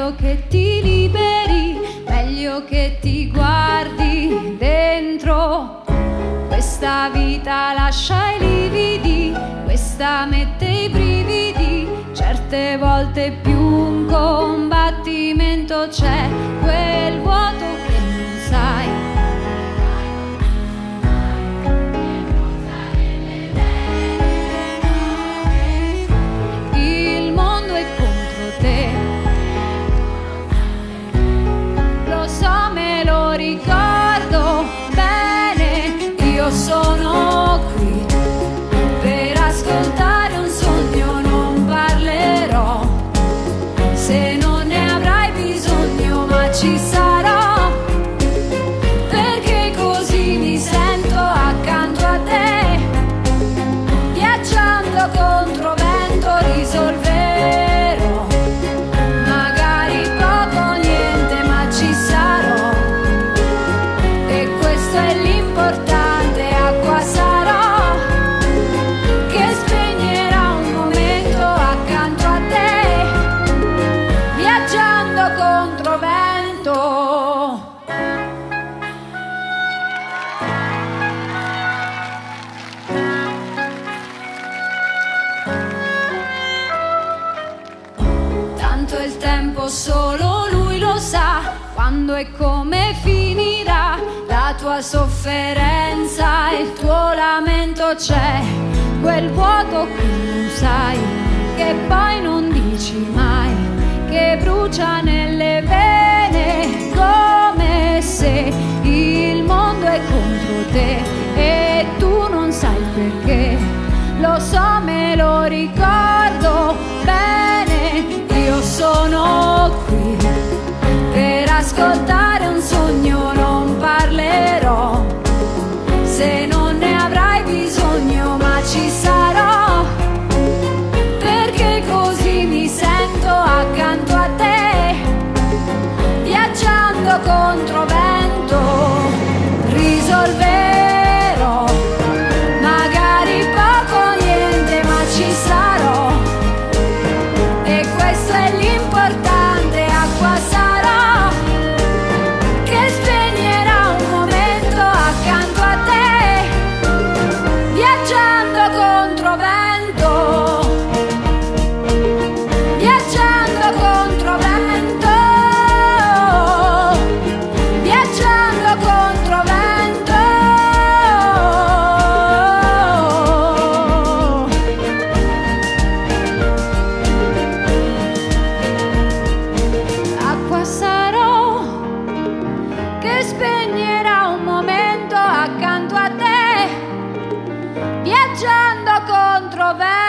meglio che ti liberi, meglio che ti guardi dentro. Questa vita lascia i lividi, questa mette i brividi, certe volte più un combattimento c'è, quel vuoto che non sai. Il mondo è contro te, lo so, me lo ricordo bene, io sono qui per ascoltare un sogno, non parlerò se non ne avrai bisogno, ma ci sarò, perché così mi sento accanto a te, viaggiando contro vento risolverò, magari poco niente, ma ci sarò, e questo è l'importante, acqua sarò, che spegnerà un momento accanto a te, viaggiando contro vento. Tanto il tempo solo lui lo sa, quando e come finirà la tua sofferenza, il tuo lamento, c'è quel vuoto che non sai, che poi non dici mai, che brucia nelle vene, come se il mondo è contro te e tu non sai perché. Lo so, me lo ricordo bene, io sono qui per ascoltare un sogno, non parlerò se non ne avrai bisogno, ma ci sarò, perché così mi sento accanto a te, viaggiando contro vento risolverò, magari poco niente, ma ci sarò, e questo è l'importante, acqua sarò, che spegnerà un momento accanto a te, viaggiando contro vento, viaggiando contro vento, viaggiando contro vento. Acqua sarò, che spegnerà un momento accanto a te, viaggiando contro vento.